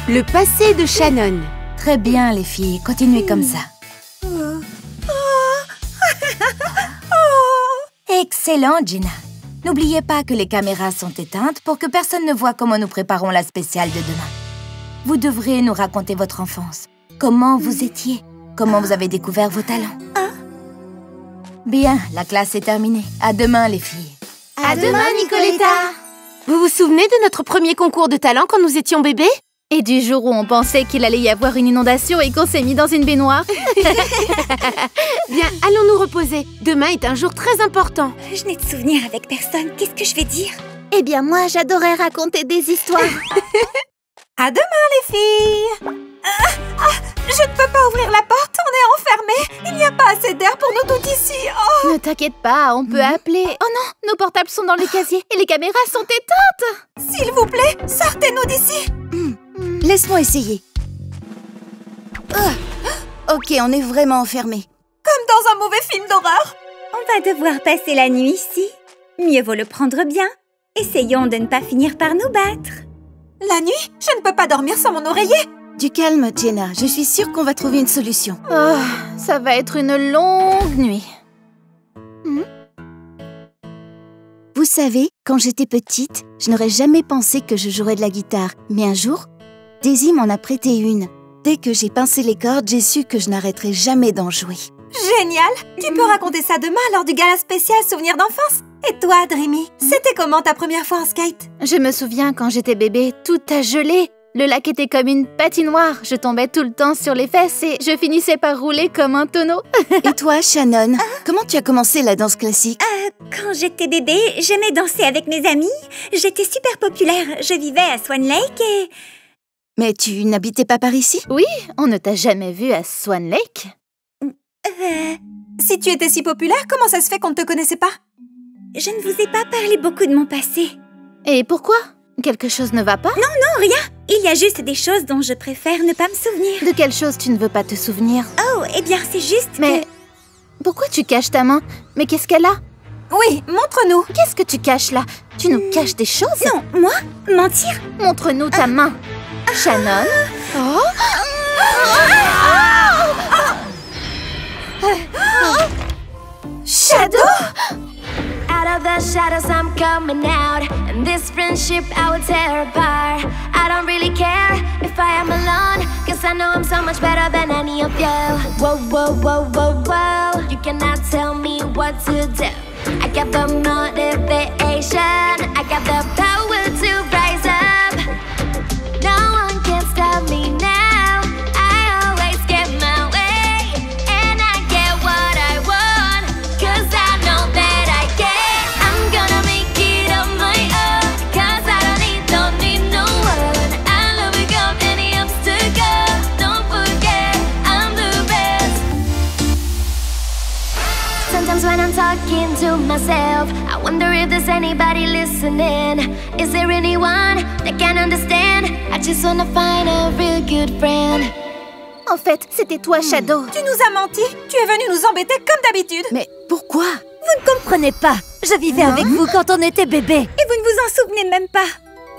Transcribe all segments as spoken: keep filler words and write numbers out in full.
Le passé de Shannon. Très bien, les filles. Continuez comme ça. Excellent, Gina. N'oubliez pas que les caméras sont éteintes pour que personne ne voit comment nous préparons la spéciale de demain. Vous devrez nous raconter votre enfance. Comment vous étiez? Comment vous avez découvert vos talents? Bien, la classe est terminée. À demain, les filles. À, à demain, Nicoletta. Vous vous souvenez de notre premier concours de talent quand nous étions bébés? Et du jour où on pensait qu'il allait y avoir une inondation et qu'on s'est mis dans une baignoire. Bien, allons nous reposer. Demain est un jour très important. Je n'ai de souvenirs avec personne. Qu'est-ce que je vais dire? Eh bien, moi, j'adorais raconter des histoires. À demain, les filles. Ah, ah, je ne peux pas ouvrir la porte, on est enfermés. Il n'y a pas assez d'air pour nous toutes ici. Oh. Ne t'inquiète pas, on peut mmh. appeler. Oh non, nos portables sont dans les casiers et les caméras sont éteintes. S'il vous plaît, sortez-nous d'ici. Mmh. Mmh. Laisse-moi essayer. Oh. Ok, on est vraiment enfermés. Comme dans un mauvais film d'horreur. On va devoir passer la nuit ici. Mieux vaut le prendre bien. Essayons de ne pas finir par nous battre. La nuit? Je ne peux pas dormir sans mon oreiller. Du calme, Jenna. Je suis sûre qu'on va trouver une solution. Oh, ça va être une longue nuit. Hmm? Vous savez, quand j'étais petite, je n'aurais jamais pensé que je jouerais de la guitare. Mais un jour, Daisy m'en a prêté une. Dès que j'ai pincé les cordes, j'ai su que je n'arrêterais jamais d'en jouer. Génial! Tu peux raconter ça demain lors du gala spécial Souvenirs d'enfance. Et toi, Dreamy, c'était comment ta première fois en skate? Je me souviens quand j'étais bébé, tout a gelé. Le lac était comme une patinoire. Je tombais tout le temps sur les fesses et je finissais par rouler comme un tonneau. Et toi, Shannon, ah? Comment tu as commencé la danse classique? euh, Quand j'étais bébé, j'aimais danser avec mes amis. J'étais super populaire. Je vivais à Swan Lake et... Mais tu n'habitais pas par ici? Oui, on ne t'a jamais vu à Swan Lake. Euh... Si tu étais si populaire, comment ça se fait qu'on ne te connaissait pas? Je ne vous ai pas parlé beaucoup de mon passé. Et pourquoi? Quelque chose ne va pas? Non, non, rien. Il y a juste des choses dont je préfère ne pas me souvenir. De quelle chose tu ne veux pas te souvenir? Oh, eh bien, c'est juste Mais que... pourquoi tu caches ta main? Mais qu'est-ce qu'elle a? Oui, montre-nous. Qu'est-ce que tu caches là? Tu nous caches des choses? Non, moi? Mentir? Montre-nous ta main. Ah. Shannon? Oh. Shadow? Out of the shadows I'm coming out, and this friendship I will tear apart. I don't really care if I am alone, cause I know I'm so much better than any of you. Whoa, whoa, whoa, whoa, whoa, you cannot tell me what to do. I got the motivation, I got the power to rise up. No one can stop me now, I always get my way, and I get what I want, cause I know that I can. I'm gonna make it on my own, cause I don't need, don't need no one. I'll overcome any obstacle, don't forget I'm the best. Sometimes when I'm talking to myself, I wonder if there's anybody listening. Is there anyone that can understand? I just wanna find a real good friend. En fait, c'était toi, Shadow. Tu nous as menti. Tu es venu nous embêter comme d'habitude. Mais pourquoi? Vous ne comprenez pas. Je vivais non. avec vous quand on était bébé. Et vous ne vous en souvenez même pas.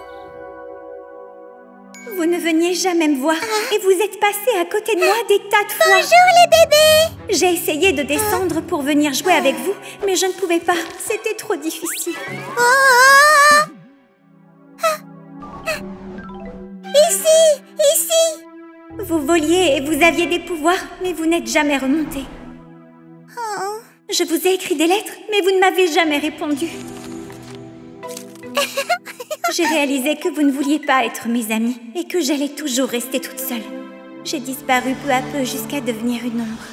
Vous ne veniez jamais me voir. Et vous êtes passé à côté de moi des tas de fois. Bonjour les bébés. J'ai essayé de descendre pour venir jouer avec vous, mais je ne pouvais pas. C'était trop difficile. Oh. Ici, ici. Vous voliez et vous aviez des pouvoirs, mais vous n'êtes jamais remonté. Oh. Je vous ai écrit des lettres, mais vous ne m'avez jamais répondu. J'ai réalisé que vous ne vouliez pas être mes amis et que j'allais toujours rester toute seule. J'ai disparu peu à peu jusqu'à devenir une ombre.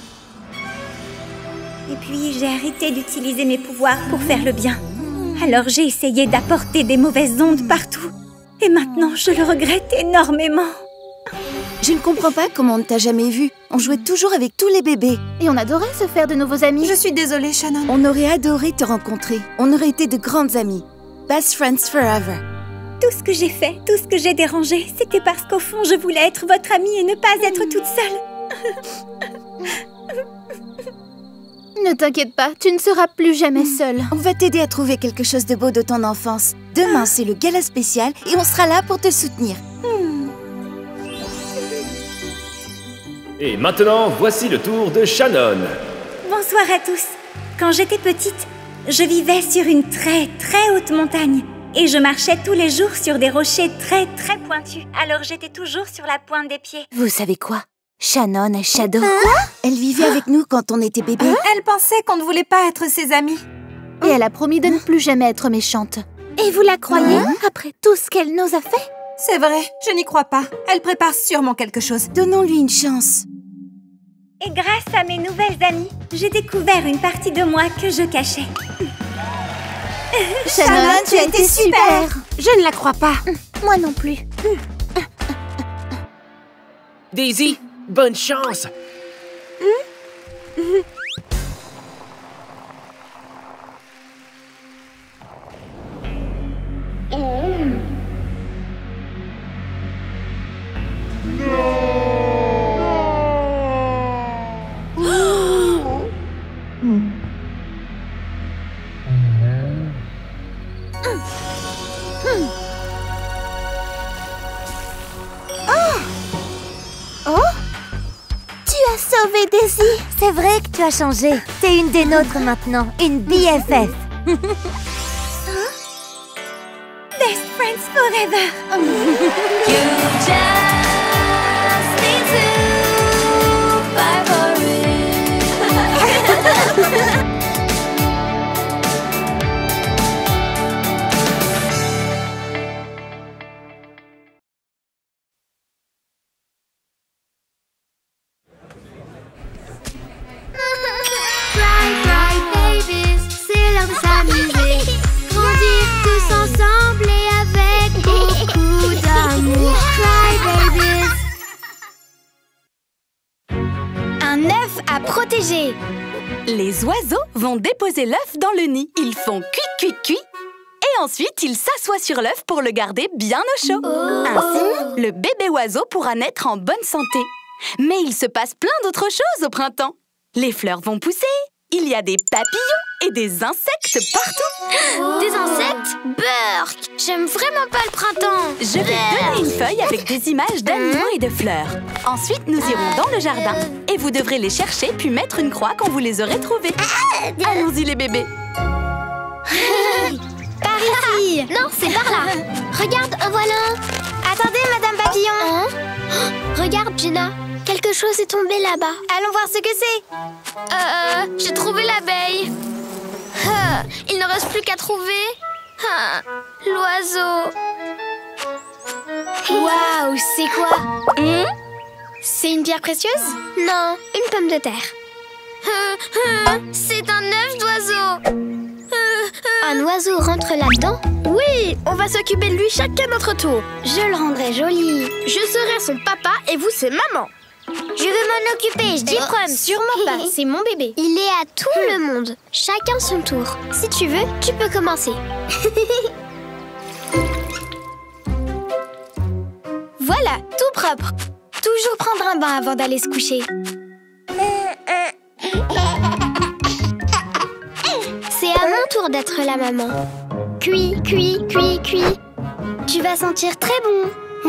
Et puis j'ai arrêté d'utiliser mes pouvoirs pour faire le bien. Alors j'ai essayé d'apporter des mauvaises ondes partout. Et maintenant, je le regrette énormément. Je ne comprends pas comment on ne t'a jamais vu. On jouait toujours avec tous les bébés. Et on adorait se faire de nouveaux amis. Je suis désolée, Shannon. On aurait adoré te rencontrer. On aurait été de grandes amies. Best friends forever. Tout ce que j'ai fait, tout ce que j'ai dérangé, c'était parce qu'au fond, je voulais être votre amie et ne pas être toute seule. Ne t'inquiète pas, tu ne seras plus jamais seule. On va t'aider à trouver quelque chose de beau de ton enfance. Demain, c'est le gala spécial et on sera là pour te soutenir. Hmm. Et maintenant, voici le tour de Shannon. Bonsoir à tous. Quand j'étais petite, je vivais sur une très très haute montagne. Et je marchais tous les jours sur des rochers très très pointus. Alors j'étais toujours sur la pointe des pieds. Vous savez quoi? Shannon et Shadow. Quoi? Elle vivait avec nous quand on était bébé. Hein? Elle pensait qu'on ne voulait pas être ses amis. Et elle a promis de ne plus jamais être méchante. Et vous la croyez, après tout ce qu'elle nous a fait? C'est vrai, je n'y crois pas. Elle prépare sûrement quelque chose. Donnons-lui une chance. Et grâce à mes nouvelles amies, j'ai découvert une partie de moi que je cachais. Shannon, tu as été super! Je ne la crois pas. Moi non plus. Daisy, bonne chance! Sauvé Daisy. C'est vrai que tu as changé. T'es une des nôtres maintenant, une B F F. Best friends forever. You just need to fight for it. Protéger. Les oiseaux vont déposer l'œuf dans le nid. Ils font cuit, cuit, cuit. Et ensuite, ils s'assoient sur l'œuf pour le garder bien au chaud. Oh. Ainsi, le bébé oiseau pourra naître en bonne santé. Mais il se passe plein d'autres choses au printemps. Les fleurs vont pousser. Il y a des papillons et des insectes partout. Oh. Des insectes? Burk! J'aime vraiment pas le printemps. Je vais donner une feuille avec des images d'animaux et de fleurs. Ensuite, nous irons dans le jardin. Et vous devrez les chercher puis mettre une croix quand vous les aurez trouvés. Allons-y les bébés. Par ici. Non, c'est par là. Regarde, en voilà. Attendez, Madame Papillon. Hein? Oh, regarde, Gina. Quelque chose est tombé là-bas. Allons voir ce que c'est. Euh, j'ai trouvé l'abeille. Ah, il ne reste plus qu'à trouver ah, l'oiseau. Waouh, c'est quoi? hmm? C'est une pierre précieuse? Non, une pomme de terre. Euh, euh, c'est un œuf d'oiseau. Euh, euh. Un oiseau rentre là-dedans? Oui, on va s'occuper de lui chacun notre tour. Je le rendrai joli. Je serai son papa et vous, c'est maman. Je vais m'en occuper, je dis prom. Sûrement pas, c'est mon bébé. Il est à tout le monde. Chacun son tour. Si tu veux, tu peux commencer. Voilà, tout propre. Toujours prendre un bain avant d'aller se coucher. C'est à mon tour d'être la maman. Cuit, cuit, cuit, cuit. Tu vas sentir très bon.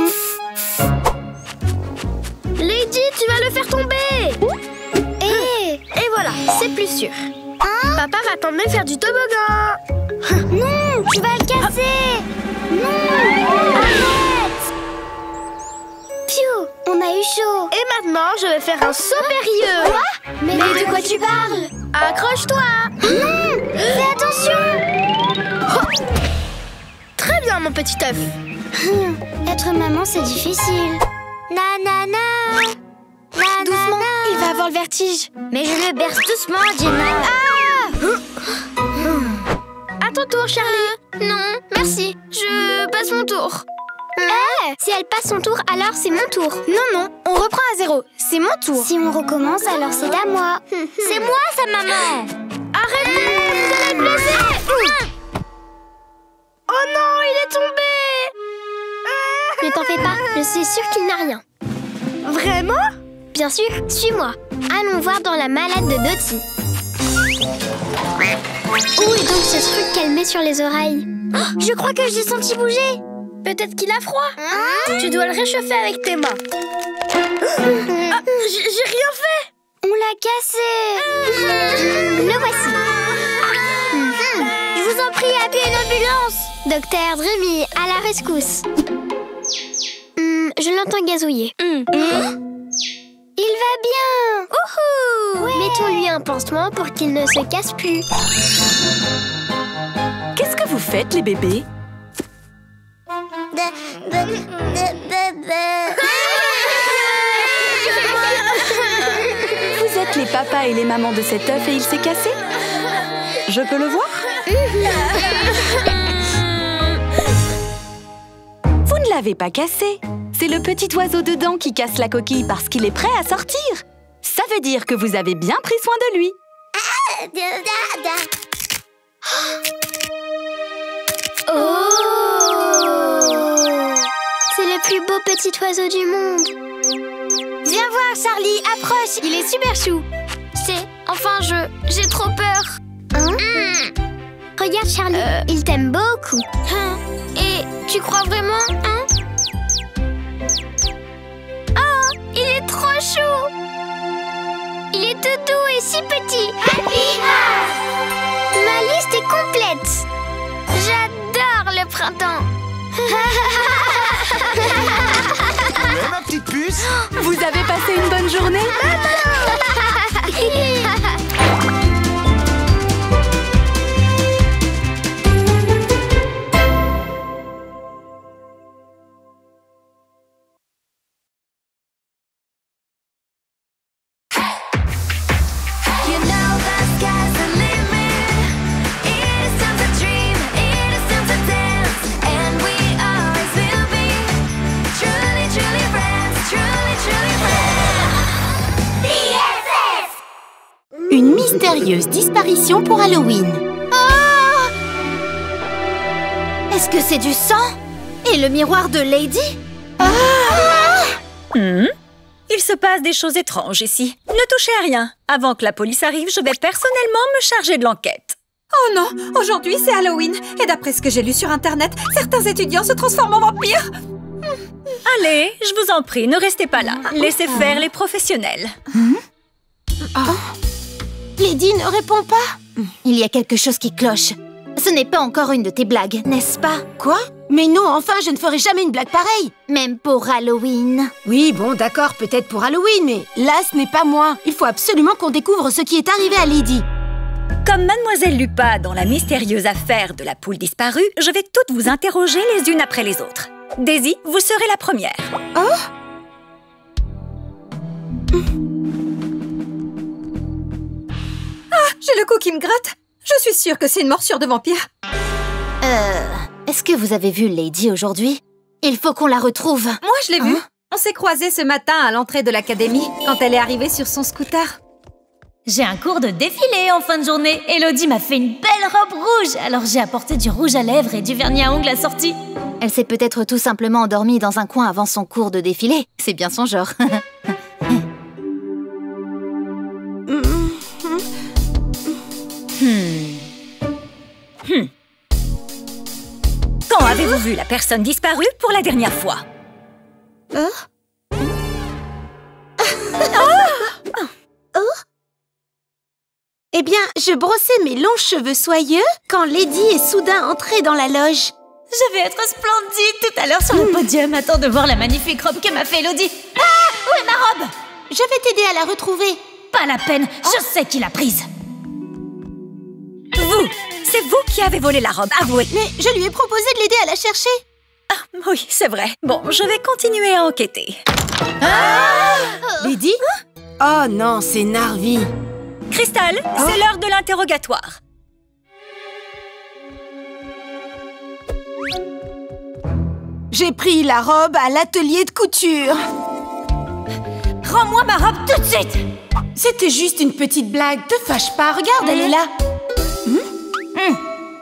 Lady, tu vas le faire tomber. Et, et voilà, c'est plus sûr. Hein? Papa va t'emmener faire du toboggan. Non, tu vas le casser. Non, arrête. Piou, on a eu chaud. Et maintenant, je vais faire un saut périlleux. Quoi? Mais, Mais de quoi tu parles? Accroche-toi. Non, fais attention. Oh. Très bien, mon petit œuf. Être maman, c'est difficile. Nanana. Doucement, il va avoir le vertige. Mais je le berce doucement, Jenna. Ah! À ton tour, Charlie. Non, merci. Je passe mon tour. Eh, si elle passe son tour, alors c'est mon tour. Non, non, on reprend à zéro. C'est mon tour. Si on recommence, alors c'est à moi. C'est moi, sa maman. Arrêtez, vous allez être blessés. Oh non, il est tombé. Ne t'en fais pas, je suis sûre qu'il n'a rien. Vraiment? Bien sûr, suis-moi. Allons voir dans la mallette de Dottie. Où est donc ce truc qu'elle met sur les oreilles? Oh, je crois que je l'ai senti bouger. Peut-être qu'il a froid. Hein? Tu dois le réchauffer avec tes mains. Ah, J'ai rien fait. On l'a cassé. Le voici. Je vous en prie, appelez une ambulance. Docteur Dreamy, à la rescousse. Hum, je l'entends gazouiller. Hum. Hum. Il va bien. Ouhou. Ouais. Mettons-lui un pansement pour qu'il ne se casse plus. Qu'est-ce que vous faites, les bébés? De, de, de, de, de. Vous êtes les papas et les mamans de cet œuf et il s'est cassé? Je peux le voir? Vous ne l'avez pas cassé. C'est le petit oiseau dedans qui casse la coquille parce qu'il est prêt à sortir. Ça veut dire que vous avez bien pris soin de lui. Oh! C'est le plus beau petit oiseau du monde. Viens voir, Charlie, approche. Il est super chou. C'est... Enfin, je... J'ai trop peur. Hein? Mm. Regarde, Charlie, euh... il t'aime beaucoup. Hein? Et tu crois vraiment, hein? Oh, il est trop chou. Il est tout doux et si petit. Happy Earth! Ma liste est complète. J'adore le printemps. Mais ma petite puce! Vous avez passé une bonne journée? Une mystérieuse disparition pour Halloween. Oh! Est-ce que c'est du sang? Et le miroir de Lady? Ah! Hmm? Il se passe des choses étranges ici. Ne touchez à rien. Avant que la police arrive, je vais personnellement me charger de l'enquête. Oh non! Aujourd'hui, c'est Halloween. Et d'après ce que j'ai lu sur Internet, certains étudiants se transforment en vampires. Allez, je vous en prie, ne restez pas là. Laissez faire les professionnels. Hmm? Oh. Lady ne répond pas. Il y a quelque chose qui cloche. Ce n'est pas encore une de tes blagues, n'est-ce pas? Quoi? Mais non, enfin, je ne ferai jamais une blague pareille. Même pour Halloween. Oui, bon, d'accord, peut-être pour Halloween, mais là, ce n'est pas moi. Il faut absolument qu'on découvre ce qui est arrivé à Lady. Comme Mademoiselle Lupa dans la mystérieuse affaire de la poule disparue, je vais toutes vous interroger les unes après les autres. Daisy, vous serez la première. Oh? Ah, j'ai le cou qui me gratte. Je suis sûre que c'est une morsure de vampire. Euh... Est-ce que vous avez vu Lady aujourd'hui? Il faut qu'on la retrouve. Moi, je l'ai vue. On s'est croisés ce matin à l'entrée de l'académie, quand elle est arrivée sur son scooter. J'ai un cours de défilé en fin de journée. Elodie m'a fait une belle robe rouge, alors j'ai apporté du rouge à lèvres et du vernis à ongles assorti. Elle s'est peut-être tout simplement endormie dans un coin avant son cours de défilé. C'est bien son genre. Hmm. Hmm. Quand avez-vous vu la personne disparue pour la dernière fois? Oh? Oh? Eh bien, je brossais mes longs cheveux soyeux quand Lady est soudain entrée dans la loge. Je vais être splendide tout à l'heure sur le podium. Attends de voir la magnifique robe que m'a fait Elodie. Ah! Où est ma robe? Je vais t'aider à la retrouver. Pas la peine, je sais qui l'a prise. Vous! C'est vous qui avez volé la robe, avouez. Mais je lui ai proposé de l'aider à la chercher. Ah, oui, c'est vrai. Bon, je vais continuer à enquêter. Ah! Lady? Oh non, c'est Narvi. Crystal, oh. C'est l'heure de l'interrogatoire. J'ai pris la robe à l'atelier de couture. Rends-moi ma robe tout de suite. C'était juste une petite blague. Te fâche pas, regarde, mmh. elle est là. Mmh. Mmh.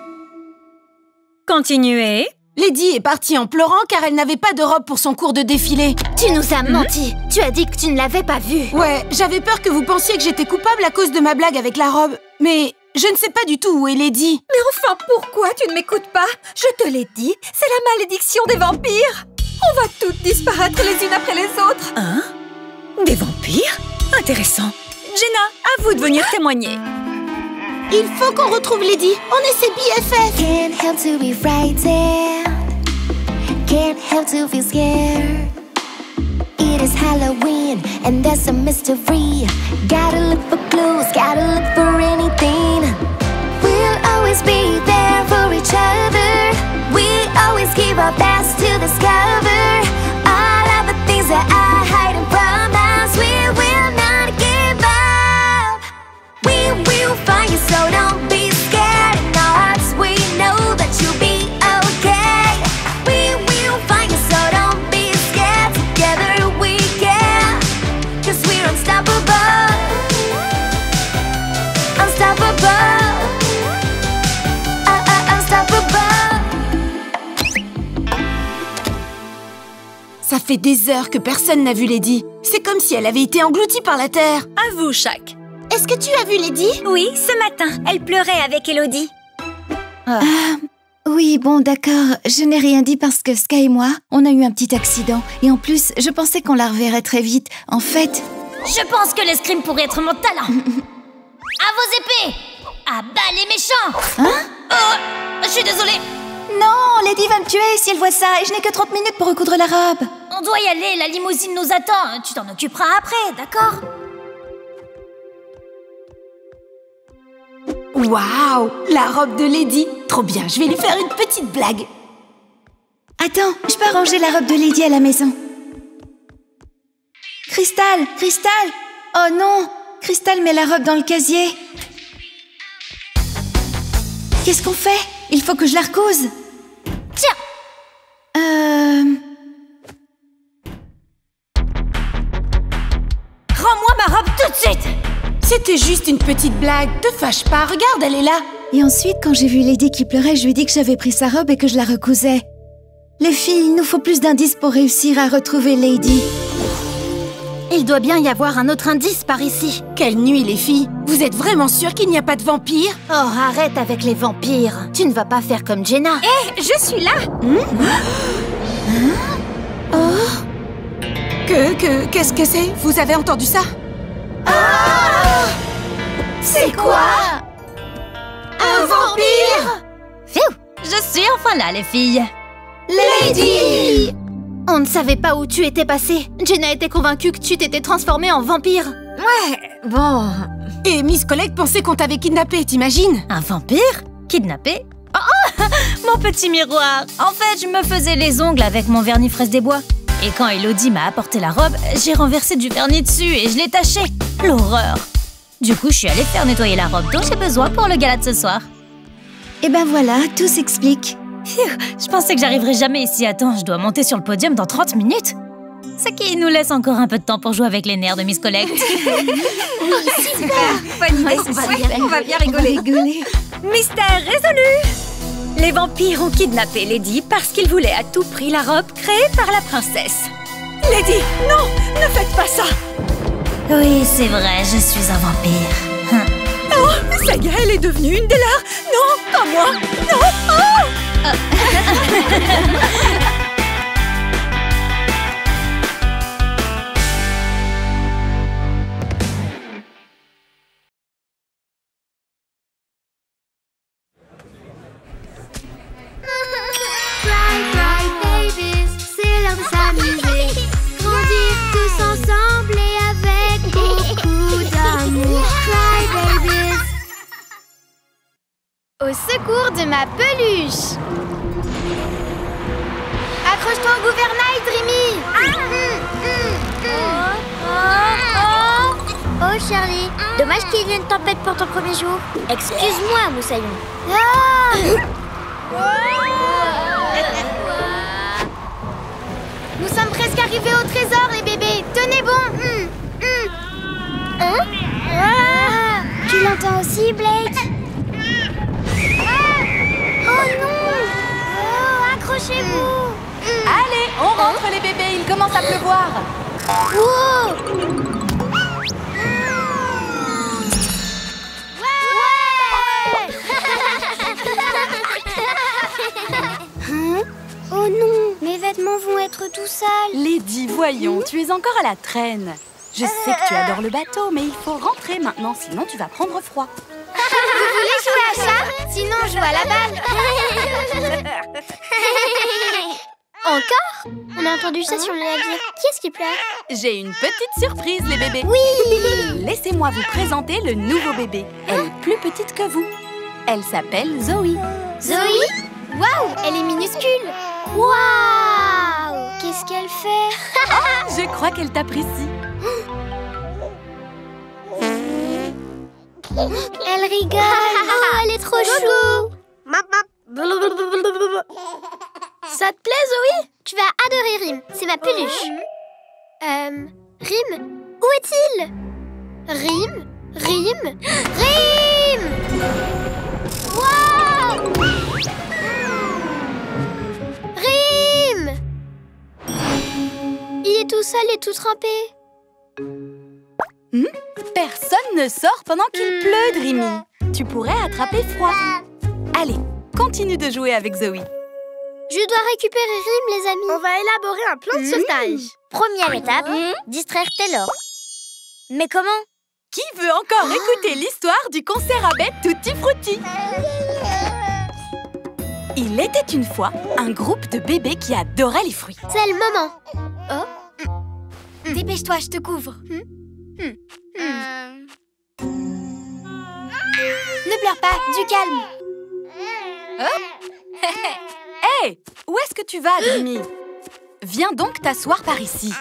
Continuez. Lady est partie en pleurant car elle n'avait pas de robe pour son cours de défilé. Tu nous as menti. Mmh. Tu as dit que tu ne l'avais pas vue. Ouais, j'avais peur que vous pensiez que j'étais coupable à cause de ma blague avec la robe. Mais je ne sais pas du tout où est Lady. Mais enfin, pourquoi tu ne m'écoutes pas? Je te l'ai dit, c'est la malédiction des vampires. On va toutes disparaître les unes après les autres. Hein? Des vampires? Intéressant. Jenna, à vous de venir témoigner. Il faut qu'on retrouve Lady. On est ses B F F. Can't help to be frightened. Can't help to feel scared. It is Halloween and there's a mystery. Gotta look for clues, gotta look for anything. We'll always be there for each other. We always give our best to discover all of the things that are hiding from us. We will not give up. We will find you, so don't be scared. In our hearts we know that you'll be okay. We will find you, so don't be scared. Together we can, 'cause we're unstoppable. Unstoppable. Uh, uh, unstoppable. Ça fait des heures que personne n'a vu Lady. C'est comme si elle avait été engloutie par la terre. À vous, Shaq. Est-ce que tu as vu Lady? Oui, ce matin, elle pleurait avec Elodie. Ah, oui, bon, d'accord. Je n'ai rien dit parce que Sky et moi, on a eu un petit accident. Et en plus, je pensais qu'on la reverrait très vite. En fait... Je pense que l'escrime pourrait être mon talent. À vos épées! À bas les méchants! Hein? Oh, je suis désolée. Non, Lady va me tuer si elle voit ça. Et je n'ai que trente minutes pour recoudre la robe. On doit y aller, la limousine nous attend. Tu t'en occuperas après, d'accord? Waouh! La robe de Lady. Trop bien, je vais lui faire une petite blague. Attends, je peux arranger la robe de Lady à la maison. Crystal, Crystal! Oh non! Crystal met la robe dans le casier. Qu'est-ce qu'on fait? Il faut que je la recouse. Tiens! Euh... Rends-moi ma robe tout de suite! C'était juste une petite blague. Te fâche pas, regarde, elle est là. Et ensuite, quand j'ai vu Lady qui pleurait, je lui ai dit que j'avais pris sa robe et que je la recousais. Les filles, il nous faut plus d'indices pour réussir à retrouver Lady. Il doit bien y avoir un autre indice par ici. Quelle nuit, les filles. Vous êtes vraiment sûres qu'il n'y a pas de vampires? Oh, arrête avec les vampires. Tu ne vas pas faire comme Jenna. Hé, hey, je suis là. Mmh. Hein? Oh. Que, que, qu'est-ce que c'est? Vous avez entendu ça? Ah! C'est quoi? Un vampire? Phew! Je suis enfin là, les filles. Lady! On ne savait pas où tu étais passée. Jenna était convaincue que tu t'étais transformée en vampire. Ouais, bon... Et Miss Collect pensait qu'on t'avait kidnappé, t'imagines? Un vampire? Kidnappé? Oh, oh! Mon petit miroir! En fait, je me faisais les ongles avec mon vernis fraise des bois. Et quand Elodie m'a apporté la robe, j'ai renversé du vernis dessus et je l'ai taché. L'horreur! Du coup, je suis allée faire nettoyer la robe dont j'ai besoin pour le gala de ce soir. Et ben voilà, tout s'explique. Je pensais que j'arriverais jamais ici à temps. Je dois monter sur le podium dans trente minutes. Ce qui nous laisse encore un peu de temps pour jouer avec les nerfs de Miss Collect. Super! Bonne idée, on va bien, on va bien rigoler. rigoler. Mystère résolu! Les vampires ont kidnappé Lady parce qu'ils voulaient à tout prix la robe créée par la princesse. Lady, non! Ne faites pas ça! Oui, c'est vrai, je suis un vampire. Oh, ça y est, elle est devenue une des leurs! Non, pas moi! Non! Oh! Cry, cry, babies, c'est l'heure de s'amuser. Grandir tous ensemble et avec beaucoup d'amour. Cry, babies. Au secours de ma peluche! Accroche-toi au gouvernail, Dreamy! Oh, Charlie, dommage qu'il y ait une tempête pour ton premier jour. Excuse-moi, Moussaillon. Ah! Nous sommes presque arrivés au trésor, les bébés! Tenez bon! Mm, mm. Hein? Ah! Tu l'entends aussi, Blake? Oh non! Oh, accrochez-vous! Allez, on rentre les bébés, il commence à pleuvoir. Wow! Hein? Oh non, mes vêtements vont être tout sales. Lady, voyons, tu es encore à la traîne. Je sais que tu adores le bateau, mais il faut rentrer maintenant, sinon tu vas prendre froid. Vous voulez jouer à ça? Sinon, je joue à la balle. Encore? On a entendu ça sur le navire. Qui est-ce qui pleure? J'ai une petite surprise, les bébés. Oui! Laissez-moi vous présenter le nouveau bébé. Elle est plus petite que vous. Elle s'appelle Zoe. Zoe? Waouh! Elle est minuscule. Waouh! Qu'est-ce qu'elle fait? Je crois qu'elle t'apprécie. Elle rigole. Oh, elle est trop chou. Ça te plaît, Zoé? Tu vas adorer Rim. C'est ma peluche. Euh... Rim? Où est-il? Rim? Rim? Rim! Wow! Rim! Il est tout seul et tout trempé. Hmm? Personne ne sort pendant qu'il pleut, Dreamy. Tu pourrais attraper froid. Allez, continue de jouer avec Zoe. Je dois récupérer Rim, les amis. On va élaborer un plan de sauvetage. Première étape, mmh. distraire Taylor. Mais comment? Qui veut encore oh. écouter l'histoire du concert à bête Tutti Frutti? Il était une fois un groupe de bébés qui adoraient les fruits. C'est le moment. Oh. Mmh. Dépêche-toi, je te couvre. Mmh. Mmh. Mmh. Ne pleure pas, du calme. Oh. Hé, hey, où est-ce que tu vas, Dreamy? Viens donc t'asseoir par ici.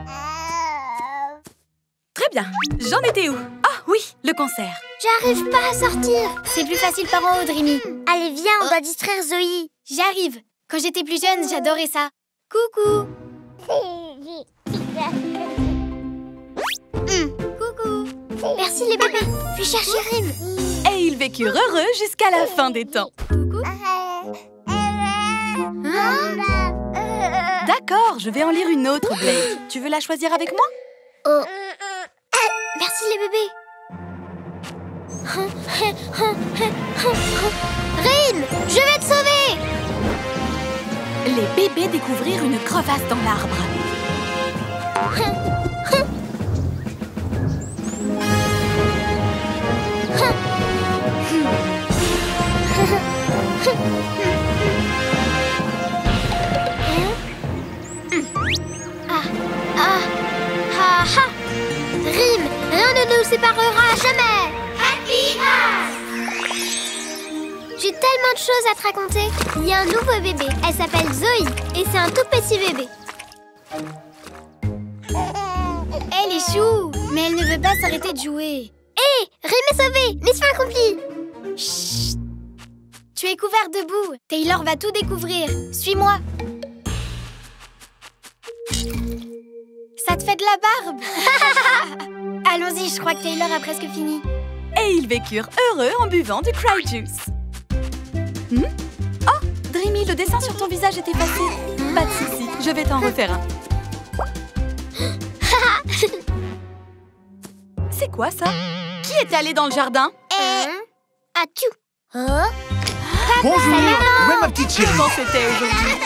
Très bien, j'en étais où? Ah oui, le concert. J'arrive pas à sortir. C'est plus facile par en haut, Dreamy. Allez, viens, on doit distraire Zoe. J'arrive. Quand j'étais plus jeune, j'adorais ça. Coucou. mmh. Coucou. Merci les bébés. Puis chercher Rim. Et ils vécurent heureux jusqu'à la fin des temps. Coucou. Hein? D'accord, je vais en lire une autre, Blake. Tu veux la choisir avec moi? Oh. Merci les bébés. Rim, je vais te sauver. Les bébés découvrirent une crevasse dans l'arbre. Ah, ah, ah. Rim, rien ne nous séparera jamais. Happy House. J'ai tellement de choses à te raconter. Il y a un nouveau bébé. Elle s'appelle Zoe et c'est un tout petit bébé. Elle est chou, mais elle ne veut pas s'arrêter de jouer. Hé, hey, Rim est sauvé. Mission accomplie. Chut. Tu es couvert de boue. Taylor va tout découvrir. Suis-moi. Ça te fait de la barbe. Allons-y, je crois que Taylor a presque fini. Et ils vécurent heureux en buvant du Cry Juice. Hmm? Oh, Dreamy, le dessin sur ton visage est effacé. Pas de souci, je vais t'en refaire un. C'est quoi ça? Qui est allé dans le jardin? Et... As-tu? Oh? Bonjour, où est ma petite chérie? Comment c'était aujourd'hui?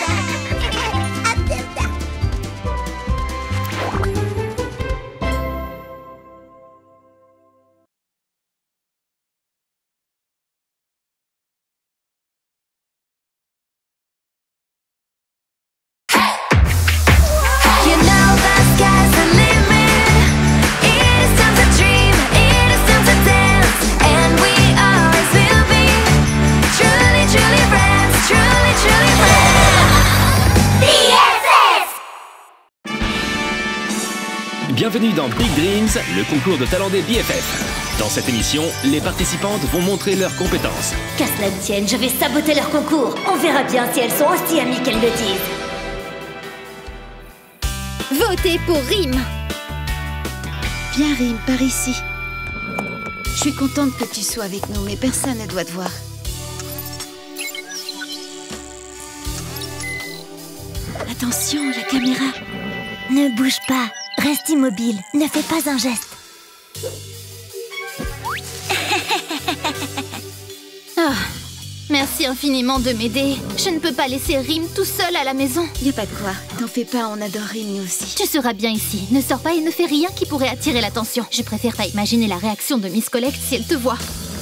Bienvenue dans Big Dreams, le concours de talent des B F F. Dans cette émission, les participantes vont montrer leurs compétences. Qu'à cela ne tienne, je vais saboter leur concours. On verra bien si elles sont aussi amies qu'elles le disent. Votez pour Rim. Viens, Rim, par ici. Je suis contente que tu sois avec nous, mais personne ne doit te voir. Attention, la caméra. Ne bouge pas. Reste immobile. Ne fais pas un geste. Oh, merci. Merci infiniment de m'aider. Je ne peux pas laisser Rim tout seul à la maison. Y a pas de quoi. T'en fais pas, on adore Rim, nous aussi. Tu seras bien ici. Ne sors pas et ne fais rien qui pourrait attirer l'attention. Je préfère pas imaginer la réaction de Miss Collect si elle te voit.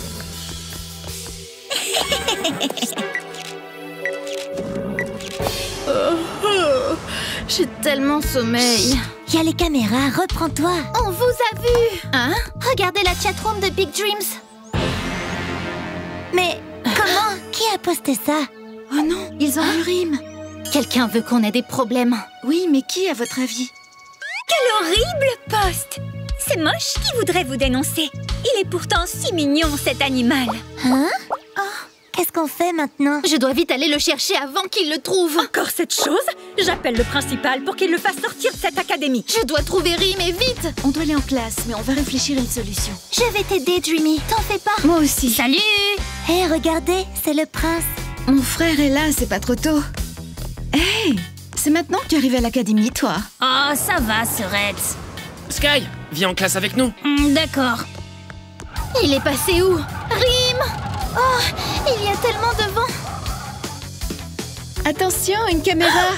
oh, oh, j'ai tellement sommeil. Il y a les caméras, reprends-toi. On vous a vu. Hein? Regardez la chatroom de Big Dreams. Mais comment? Qui a posté ça? Oh non, ils ont eu Rim. Quelqu'un veut qu'on ait des problèmes. Oui, mais qui à votre avis? Quel horrible poste! C'est moche qui voudrait vous dénoncer. Il est pourtant si mignon, cet animal. Hein? Oh, qu'est-ce qu'on fait maintenant? Je dois vite aller le chercher avant qu'il le trouve. Encore cette chose? J'appelle le principal pour qu'il le fasse sortir de cette académie. Je dois trouver Rim et vite. On doit aller en classe, mais on va réfléchir à une solution. Je vais t'aider, Dreamy. T'en fais pas. Moi aussi. Salut! Hé, hey, regardez, c'est le prince. Mon frère est là, c'est pas trop tôt. Hé, hey, c'est maintenant que tu arrives à l'académie, toi. Oh, ça va, Serette. Sky, viens en classe avec nous. Mm, D'accord. Il est passé où? Rim! Oh, il y a tellement de vent. Attention, une caméra.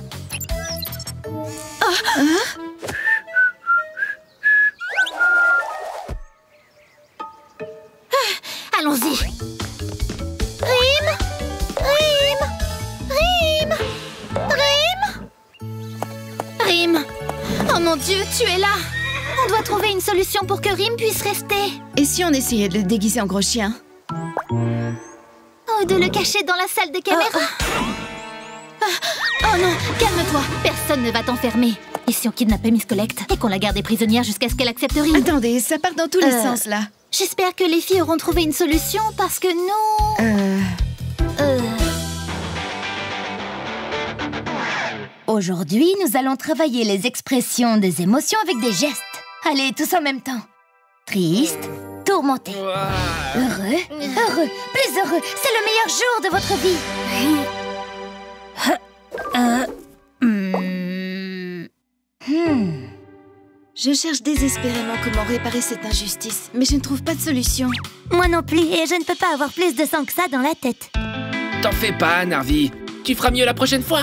Oh. Hein? Ah, allons-y. Rim! Rim! Rim! Rim! Rim! Oh mon Dieu, tu es là! On doit trouver une solution pour que Rim puisse rester. Et si on essayait de le déguiser en gros chien? Ou de le cacher dans la salle des caméras? Oh, oh. oh non, calme-toi. Personne ne va t'enfermer. Et si on kidnappait Miss Collect et qu'on la gardait prisonnière jusqu'à ce qu'elle accepte Rim? Attendez, ça part dans tous les euh, sens, là. J'espère que les filles auront trouvé une solution parce que nous... Euh... Euh... Aujourd'hui, nous allons travailler les expressions des émotions avec des gestes. Allez, tous en même temps. Triste, tourmenté, heureux, heureux, plus heureux. C'est le meilleur jour de votre vie. Euh... Hmm... Hmm. Je cherche désespérément comment réparer cette injustice, mais je ne trouve pas de solution. Moi non plus, et je ne peux pas avoir plus de sang que ça dans la tête. T'en fais pas, Narvi. Tu feras mieux la prochaine fois.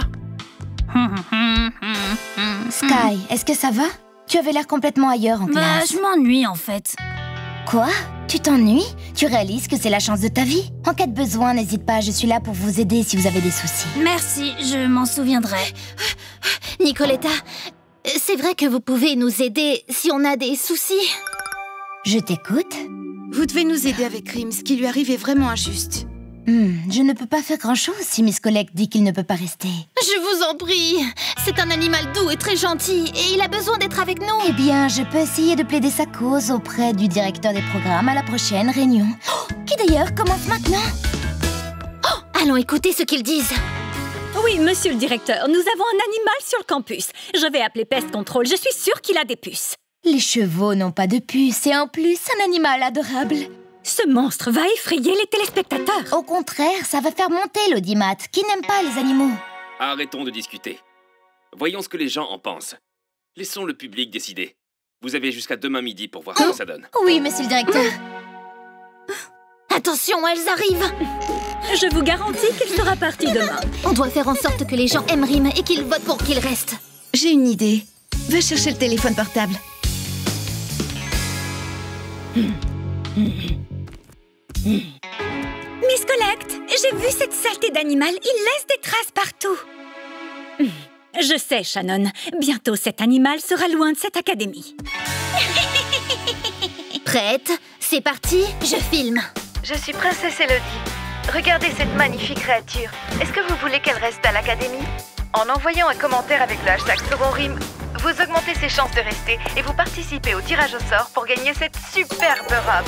Sky, est-ce que ça va? Tu avais l'air complètement ailleurs en bah, classe. Je m'ennuie en fait. Quoi? Tu t'ennuies? Tu réalises que c'est la chance de ta vie? En cas de besoin, n'hésite pas, je suis là pour vous aider si vous avez des soucis. Merci, je m'en souviendrai. Nicoletta, c'est vrai que vous pouvez nous aider si on a des soucis? Je t'écoute. Vous devez nous aider avec Rim, ce qui lui arrive est vraiment injuste. Hmm, je ne peux pas faire grand-chose si Miss Collect dit qu'il ne peut pas rester. Je vous en prie. C'est un animal doux et très gentil, et il a besoin d'être avec nous. Eh bien, je peux essayer de plaider sa cause auprès du directeur des programmes à la prochaine réunion. Oh, qui d'ailleurs commence maintenant. Oh, allons écouter ce qu'ils disent. Oui, monsieur le directeur, nous avons un animal sur le campus. Je vais appeler Pest Control, je suis sûre qu'il a des puces. Les chevaux n'ont pas de puces et en plus, un animal adorable. Ce monstre va effrayer les téléspectateurs. Au contraire, ça va faire monter l'audimat, qui n'aime pas les animaux. Arrêtons de discuter. Voyons ce que les gens en pensent. Laissons le public décider. Vous avez jusqu'à demain midi pour voir oh. ce que ça donne. Oui, monsieur le directeur. Attention, elles arrivent. Je vous garantis qu'il sera parti demain. On doit faire en sorte que les gens aiment Rim et qu'ils votent pour qu'il reste. J'ai une idée. Va chercher le téléphone portable. Miss Collect, j'ai vu cette saleté d'animal. Il laisse des traces partout. Je sais, Shannon. Bientôt, cet animal sera loin de cette académie. Prête? C'est parti, je filme. Je suis Princesse Elodie. Regardez cette magnifique créature. Est-ce que vous voulez qu'elle reste à l'académie? En envoyant un commentaire avec le hashtag SecondRim, vous augmentez ses chances de rester et vous participez au tirage au sort pour gagner cette superbe robe.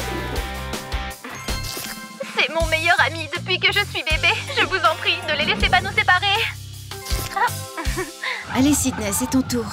C'est mon meilleur ami depuis que je suis bébé. Je vous en prie, ne les laissez pas nous séparer. Ah. Allez, Sydney, c'est ton tour.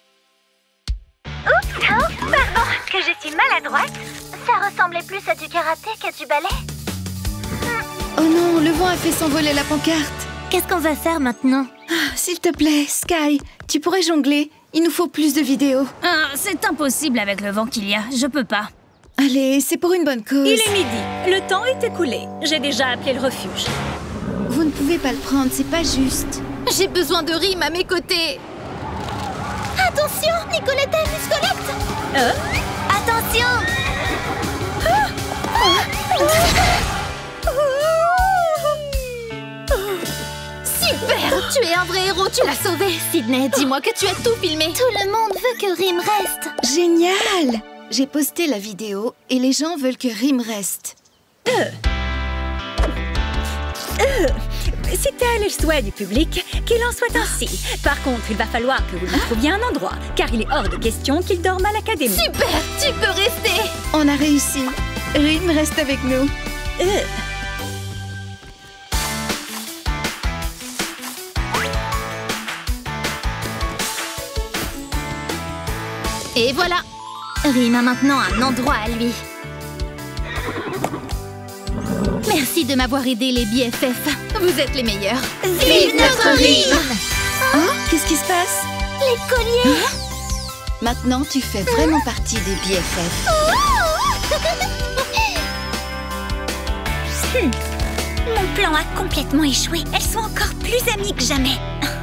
Oups, oh, pardon, que je suis maladroite. Ça ressemblait plus à du karaté qu'à du ballet. Oh non, le vent a fait s'envoler la pancarte. Qu'est-ce qu'on va faire maintenant? Ah, s'il te plaît, Sky, tu pourrais jongler? Il nous faut plus de vidéos. Ah, c'est impossible avec le vent qu'il y a, je peux pas. Allez, c'est pour une bonne cause. Il est midi, le temps est écoulé. J'ai déjà appelé le refuge. Vous ne pouvez pas le prendre, c'est pas juste. J'ai besoin de Rim à mes côtés. Attention, Nicoletta et Muscolette. Euh Attention. Super! Tu es un vrai héros, tu l'as sauvé. Sydney, dis-moi que tu as tout filmé. Tout le monde veut que Rim reste. Génial! J'ai posté la vidéo et les gens veulent que Rim reste. Euh. Euh. C'est tel le souhait du public, qu'il en soit ainsi. Par contre, il va falloir que vous lui trouviez un endroit, car il est hors de question qu'il dorme à l'académie. Super! Tu peux rester. On a réussi. Rim reste avec nous. Euh. Et voilà! Rim a maintenant un endroit à lui. Merci de m'avoir aidé, les B F F. Vous êtes les meilleurs. Vive notre Rim! Oh, qu'est-ce qui se passe? Les colliers! Maintenant, tu fais vraiment partie des B F F. hmm. Mon plan a complètement échoué. Elles sont encore plus amies que jamais.